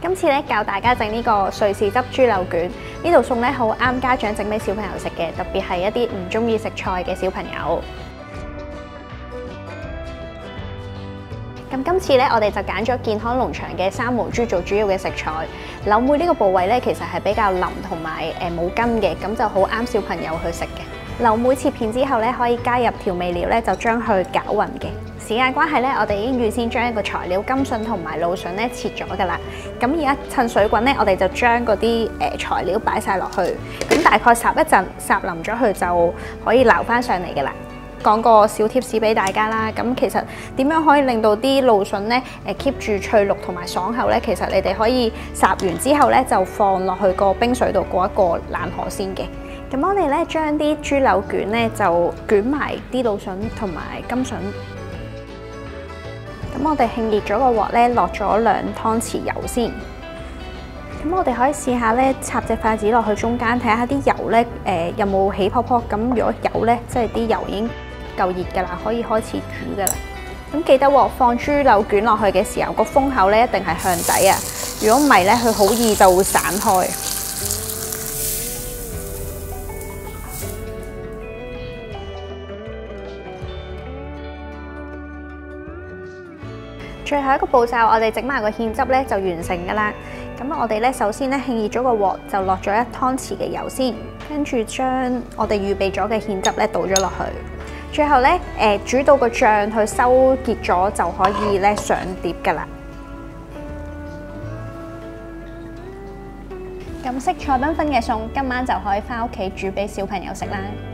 今次咧教大家整呢個瑞士汁豬柳卷，呢道餸咧好啱家長整俾小朋友食嘅，特別係一啲唔中意食菜嘅小朋友。咁今次咧，我哋就揀咗健康農場嘅三毛豬做主要嘅食材。柳妹呢個部位咧，其實係比較腍同埋冇筋嘅，咁就好啱小朋友去食嘅。柳妹切片之後咧，可以加入調味料咧，就將佢攪勻嘅。時間關係咧，我哋已經預先將一個材料甘筍同埋蘆筍咧切咗㗎啦。咁而家趁水滾咧，我哋就將嗰啲材料擺晒落去，咁大概烚一陣，烚腍咗佢就可以撈翻上嚟㗎啦。講個小貼士俾大家啦，咁其實點樣可以令到啲蘆筍咧keep 住脆捲同埋爽口咧？其實你哋可以烚完之後咧，就放落去個冰水度過一過冷河先嘅。咁我哋咧將啲豬柳卷咧就捲埋啲蘆筍同埋甘筍。咁我哋慶熱咗個鑊咧，落咗2湯匙油先。咁我哋可以試下咧，插隻筷子落去中間，睇下啲油咧有冇起泡泡。咁如果有咧，即係啲油已經夠熱㗎啦，可以開始煮㗎啦。咁記得喎，放豬柳卷落去嘅時候，個封口咧一定係向底啊！如果唔係咧，佢好易就會散開。最後一個步驟，我哋整埋個芡汁咧就完成㗎啦。咁我哋咧首先咧慶熱咗個鑊，就落咗1湯匙嘅油先，跟住將我哋預備咗嘅芡汁咧倒咗落去。最後咧煮到個醬去收結咗，就可以咧上碟㗎啦。咁色彩繽紛嘅餸，今晚就可以返屋企煮俾小朋友食啦。